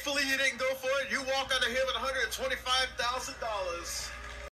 Hopefully you didn't go for it. You walk out of here with $125,000